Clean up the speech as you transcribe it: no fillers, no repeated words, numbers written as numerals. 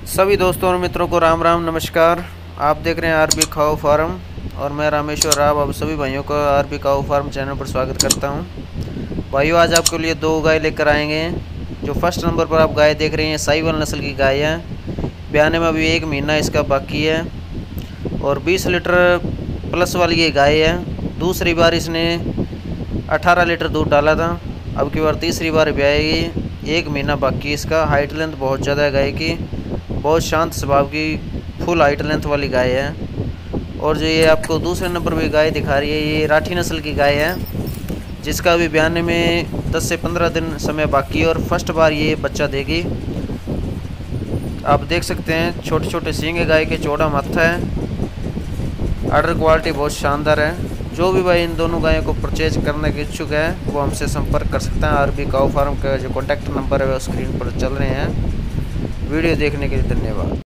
सभी दोस्तों और मित्रों को राम राम नमस्कार। आप देख रहे हैं आरबी काऊ फार्म और मैं रामेश्वर राव आप सभी भाइयों को आरबी काऊ फार्म चैनल पर स्वागत करता हूं। भाइयों, आज आपके लिए दो गाय लेकर आएंगे। जो फर्स्ट नंबर पर आप गाय देख रहे हैं साहिवाल नस्ल की गाय है। ब्याने में अभी 1 महीना इसका बाकी है और 20 लीटर प्लस वाली ये गाय है। दूसरी बार इसने 18 लीटर दूध डाला था। अब की बार तीसरी बार ब्याएगी। 1 महीना बाकी इसका। हाइट लेंथ बहुत ज़्यादा है गाय की, बहुत शांत स्वभाव की फुल हाइट लेंथ वाली गाय है। और जो ये आपको दूसरे नंबर पे गाय दिखा रही है ये राठी नस्ल की गाय है, जिसका अभी ब्याने में 10 से 15 दिन समय बाकी है और फर्स्ट बार ये बच्चा देगी। आप देख सकते हैं छोटे छोटे सींग है गाय के, चौड़ा माथा है। आर्डर क्वालिटी बहुत शानदार है। जो भी भाई इन दोनों गायों को परचेज करने के इच्छुक है वो हमसे संपर्क कर सकते हैं। आरबी काऊ फार्म का जो कॉन्टैक्ट नंबर है वो स्क्रीन पर चल रहे हैं। वीडियो देखने के लिए धन्यवाद।